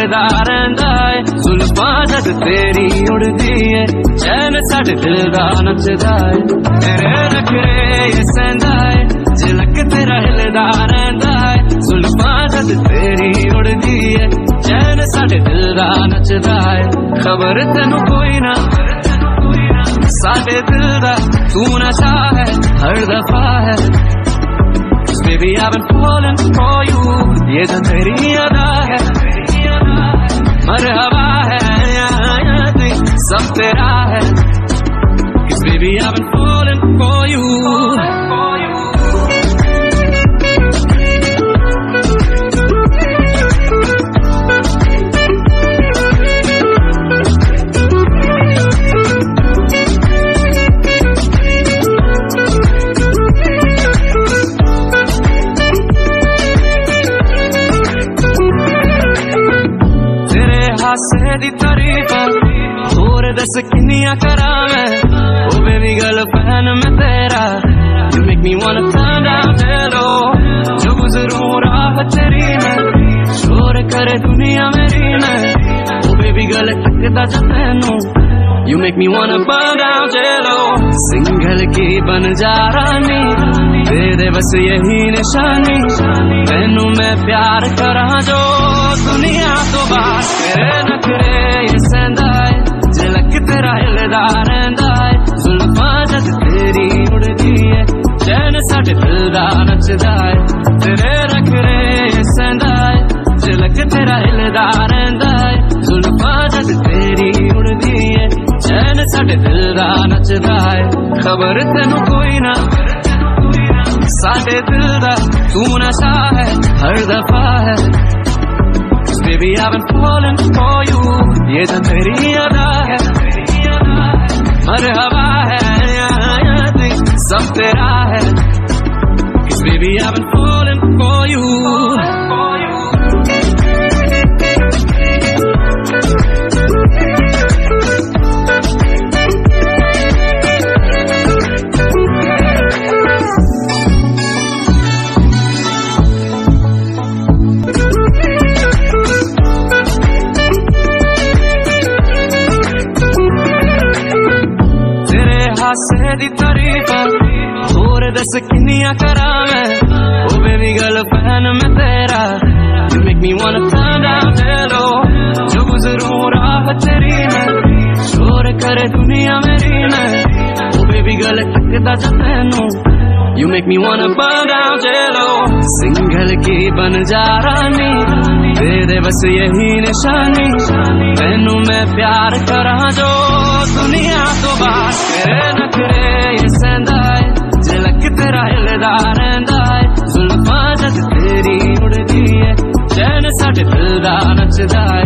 हिलदा रहिंदा है जुल्फां जद तेरी उड़दी है चैन साडे दिल दा नचदा है तेरे नखरे ये सहंदा है झलक तेरा हिलदा रहिंदा है जुल्फां जद तेरी उड़दी है चैन साडे दिल दा नचदा है खबर तेनू कोई ना साडे दिल दा तू नशा है हर दफा है Baby, I've been falling for you ये तो तेरी अदा है मरहबा है सब तेरा है Cause baby, I've been falling for you हासे दी तारीफ होर दस किन्नियां करां मैं ओ बेबी गर्ल फैन मैं तेरा You make me wanna turn down hello जो गुजरूं राह तेरी मैं शोर करे दुनिया मेरी मैं ओ बेबी गर्ल तकदा जा तैनू You make me wanna burn down jello single की बन जा रानी दे दे बस यही निशानी तैनू मैं प्यार करां जो दुनिया तो बाहर तेरे नखरे ये सहंदा है झलक तेरा हिलदा रहिंदा है जुल्फां जद तेरी उड़दी है चैन साडे दिल दा नचदा है तेरे नखरे ये सहंदा है झलक तेरा हिलदा रहिंदा है जुल्फां जद तेरी उड़दी है चैन साडे दिल दा नचदा है खबर तेनू कोई ना साडे दिल दा तू नशा है हर दफा है Baby, I've been falling for you ये तो तेरी अदा है मरहबा है सब तेरा है Cause baby, I've been falling for you हासे दी तारीफ होर दस किन्नियां करां मैं ओ बेबी गर्ल फैन मैं तेरा You make me wanna turn down hello जो गुजरूं राह तेरी मैं शोर करे दुनिया मेरी मैं ओ बेबी गर्ल तकदा जा तैनू You make me wanna burn down jello single की बन जा रानी दे दे बस यही निशानी तैनू मैं प्यार करां जो दुनिया तो बाहर तेरे नखरे ये सहंदा है झलक तेरा हिलदा रहिंदा है जुल्फां जद तेरी उड़दी है चैन साडे दिल दा नचदा है